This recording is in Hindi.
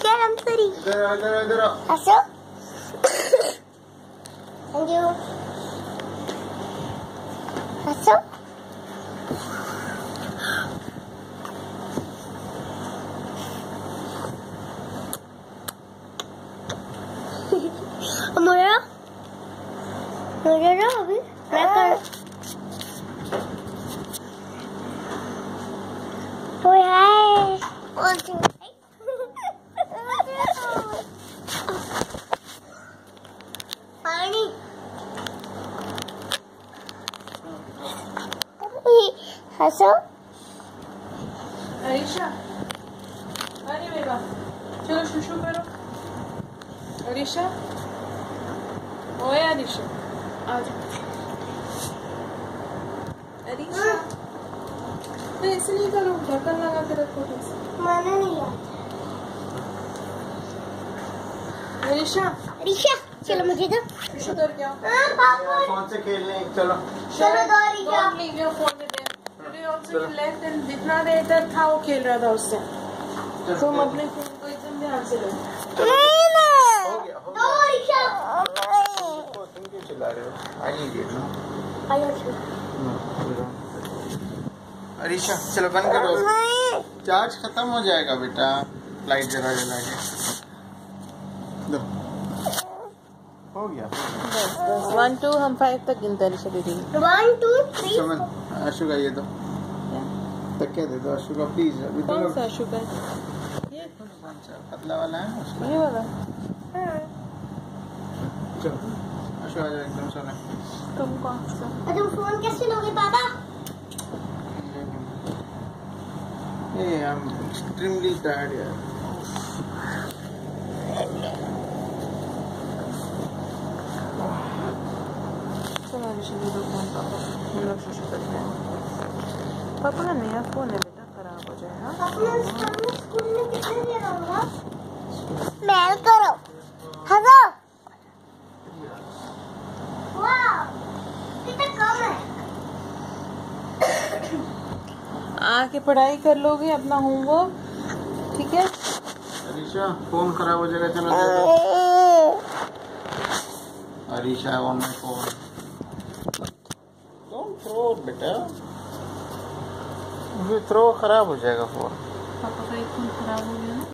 Get I'm sorry. इधर Aso? Thank you. Aso? Amara? Amara अभी मैं कर तो यार पानी हंसो अरीशा अरे बेटा चलो शुशु करो अरीशा ओए अरीशा आ जाओ अरीशा तो ऐसे नहीं करो ढक्कन लगा के रखो माना नहीं आता अरीशा रिशा चलो मुझे दो उधर क्या हाँ पापा कौन से खेलने चलो चलो दो Risha Don't leave your phone with them. Today also he left and जितना देर तक था वो खेल रहा था उससे तुम अपने फोन को एकदम ध्यान से लो नहीं ना हो गया दो रिशा तुम क्यों चिल्ला रहे हो आइए गेट अरीशा चलो बंद करो चार्ज खत्म हो जाएगा बेटा लाइट जला जला के दो हो गया बस 1 2 हम 5 तक गिनते हैं अरीशा दीदी 1 2 3 समन आशु का ये दो तक क्या दे दो आशु का प्लीज अभी तो कौन सा शुगर ये कौन सा पतला वाला है उसका ये वाला चलो आशु आ जाओ एकदम सोने तुम कौन सा तुम फोन कैसे लोगे पापा ये आई एम एक्सट्रीमली टायर्ड यार चलो अरीशा दीदी फोन पापा हम लोग शुशु करते हैं पापा का नया फोन है बेटा खराब हो जाएगा अपने स्कूल में कितने देर होगा मैं करो हेलो वाह कितना कम है आके पढ़ाई कर लोगे अपना होमवर्क ठीक है अरीशा फोन खराब हो जाएगा चलो दे दो Arisha on my phone don't throw बेटा मुझे थ्रो खराब हो जाएगा फोन पापा का एक फोन खराब हो गया ना